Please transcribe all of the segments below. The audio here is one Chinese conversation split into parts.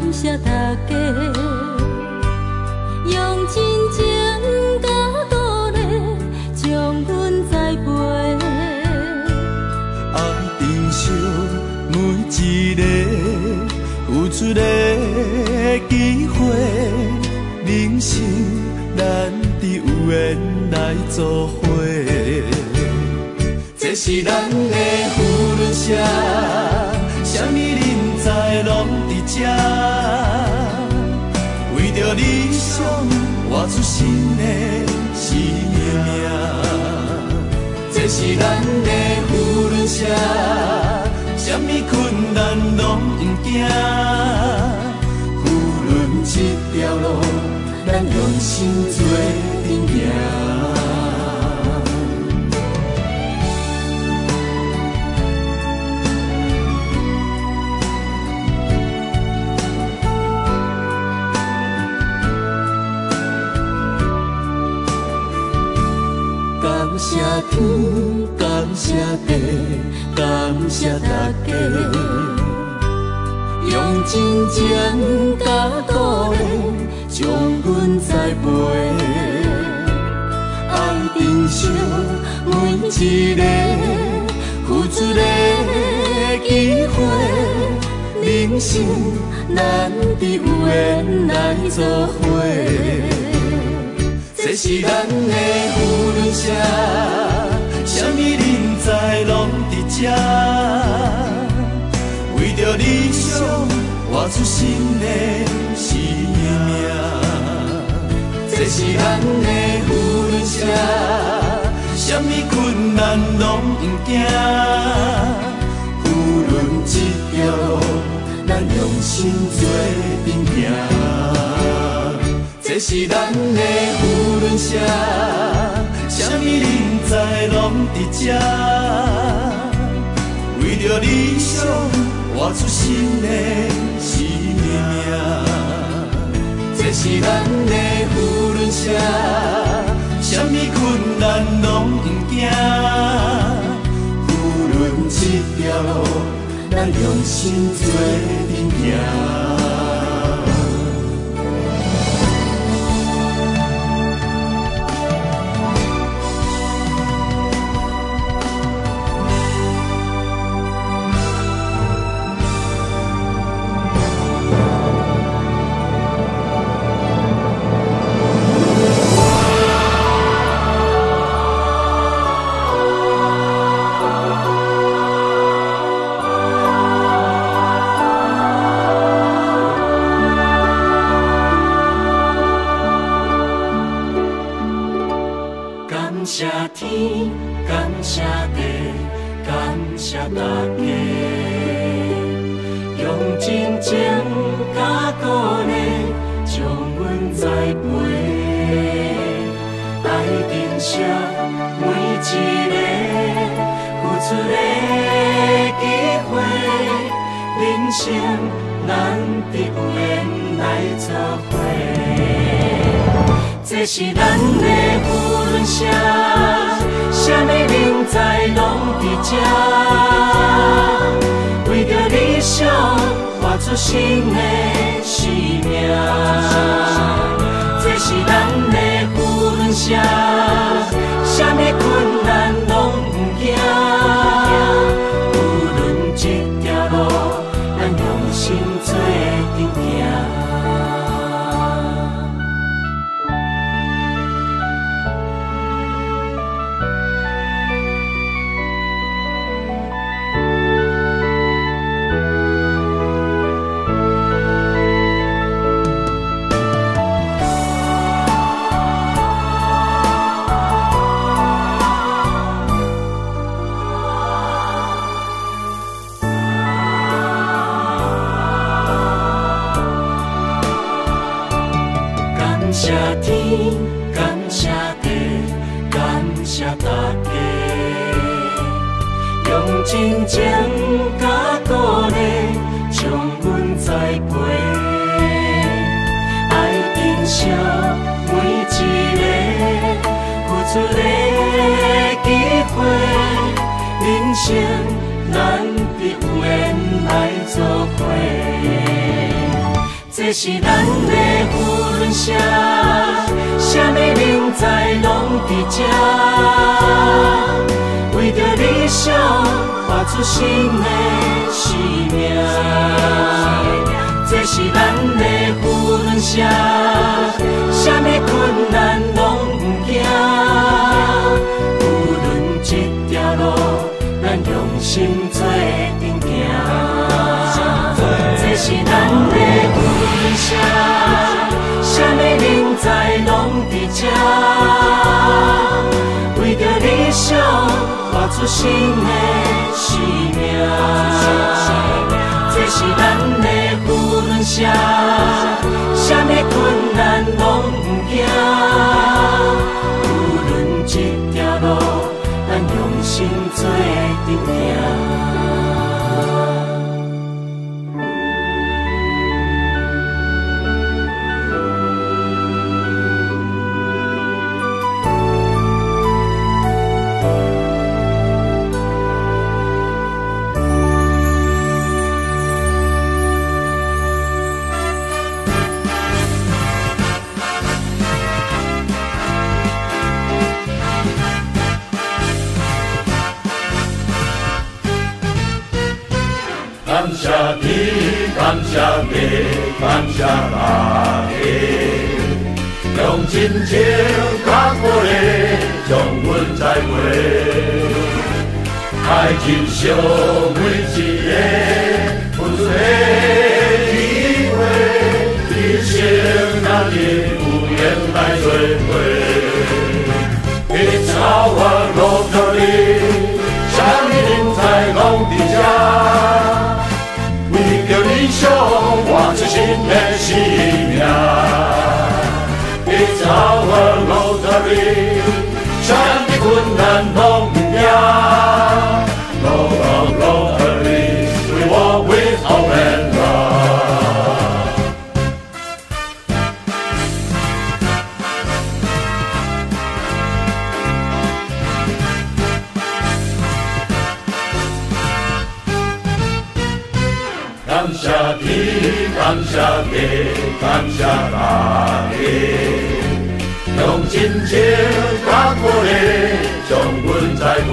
谢大家，用真情甲鼓励，将阮栽培。 爱珍惜每一个付出的机会，人生难得有缘来作伙。这是咱的福伦社，什么人才拢伫这，为着理想活出新的生命。这是咱的福伦社，什么困难拢毋惊，福伦这条路，咱用心做阵行。感谢天，感谢地，感谢大家，用真情甲鼓励，将阮栽培。爱珍惜每一个付出的机会，人生难得有缘来作伙。这是咱的福伦社，什么人才拢伫这，为着理想活出新的生命。这是咱的福伦社，什么困难拢毋惊，福伦这条路，咱用心做阵行。这是咱的福伦社，什么人才拢伫这，为着理想活出新的生命。这是咱的福伦社，什么困难拢毋惊，福伦这条路，咱用心做阵行。 感谢天，感谢地，感谢大家，用真情甲鼓励，将阮栽培。爱珍惜每一个付出的机会，人生难得有缘来作伙。这是咱的福伦社，什么人才拢伫这，为着理想活出新的生命。这是咱的福伦社，什么困难拢毋惊，无论这条路，咱用心做阵行。感谢天，感谢地，感谢大家，用真情甲鼓励，将阮栽培。爱珍惜每一个付出的机会，人生难得有缘来作伙。 这是咱的呼伦声，什么人在拢伫这，为着理想活出新的生命。这是咱的呼伦声，什么困难拢不惊，无论这条路，咱用心做阵行。这是咱的呼伦声，什么人在拢伫这，为着理想活出新的生命。这是咱的呼伦声，什么困难拢不惊，无论这条路，咱用心做阵行。 感谢你，感谢你，感谢大家，用真情甲鼓励，将阮栽培，爱珍惜每一个付出的机会，一生咱日有缘来做伙，去走我路途里，什么人才拢伫这。为着理想，活出新的生命。去走我路途里，什么困难拢不惊。路途里，为我为后面感谢你，感谢你，感谢大家，用真情甲鼓励，将阮栽培，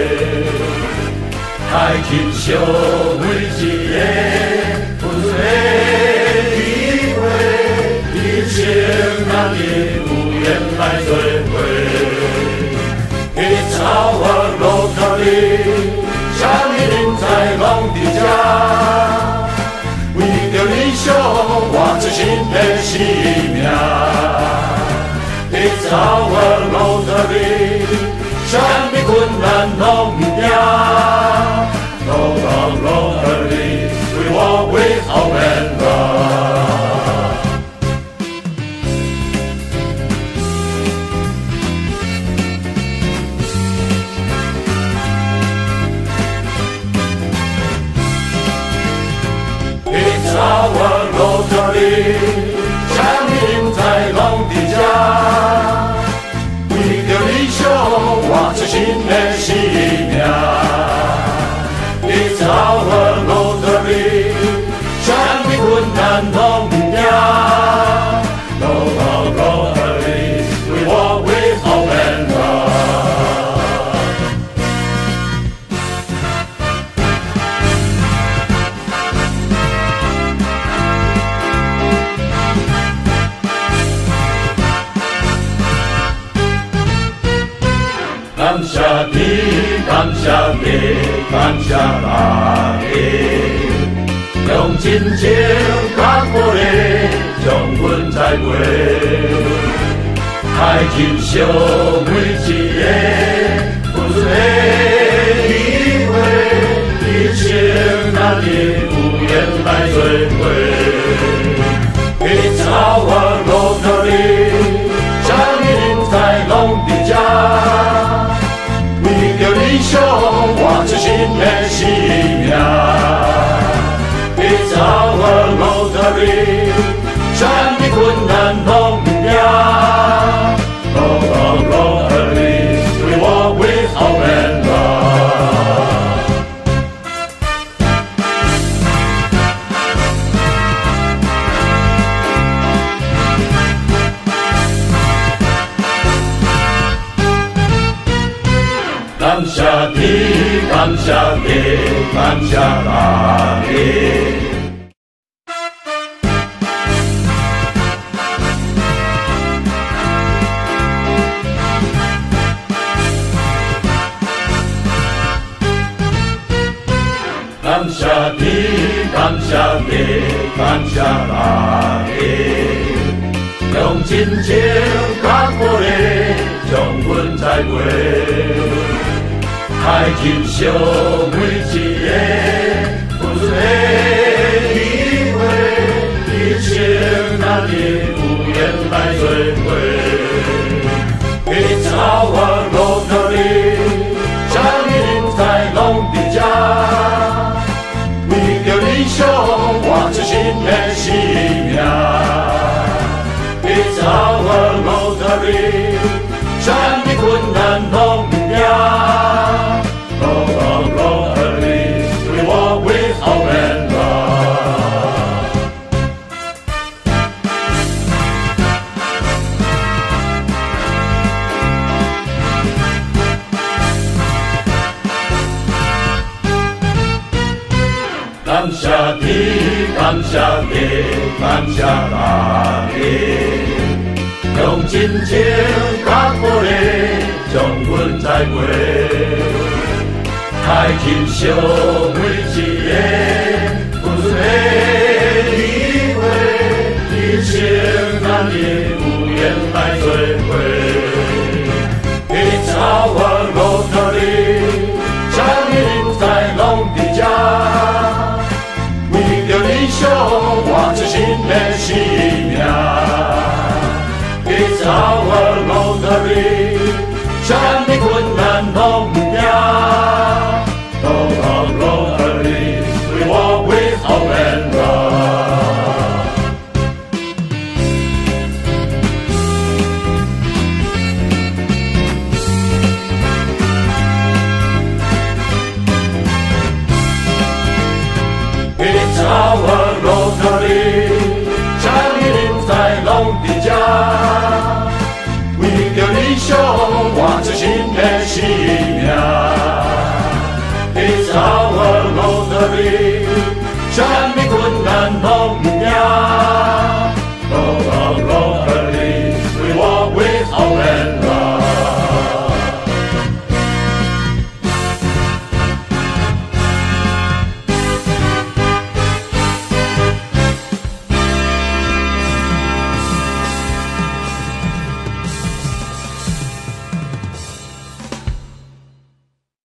爱珍惜每一个付出的机会，一生咱日有缘来做伙，去走我路途里，什么人才拢伫这。为着理想，活出新的生命。去走我路途里，什么困难拢不惊。路途里，为我为后面走我路途里，什么人才拢伫这，为着理想活出新的生命。去走我路途里，什么困难拢不惊。路途里，为我为后面感谢你，感谢你，感谢大家，用真情甲鼓励，将阮栽培，爱珍惜每一个付出的机会，一生咱日有缘来做伙，去走我路途里，什么人才拢伫这。为着理想，活出新的生命。去走我路途里，什么困难拢不惊。路途里，为我为后面感谢你，感谢你。感谢你，感谢你，感谢你。用真情甲鼓励，将阮栽培，爱接受每一个付出的机会，一生咱的有缘来做伙。It's our lottery， 啥物人才拢伫遮，为着理想活出新的生命。It's our lottery， 啥物困难拢不惊。Oh lottery， we walk with hope and love。感谢你，感谢你，感谢你。用真情甲鼓励，将阮栽培，爱接受每一个付出的机会，一生咱的有缘来做伙。It's our lottery， 啥物人才拢伫遮，为着理想活出新的生命。It's our lottery， 啥物困难拢不惊。Oh our lottery， we walk with hope and love。It's our lottery， 啥物人才拢伫遮。理想活出新的生命 ，It's our lottery， 啥物困难拢。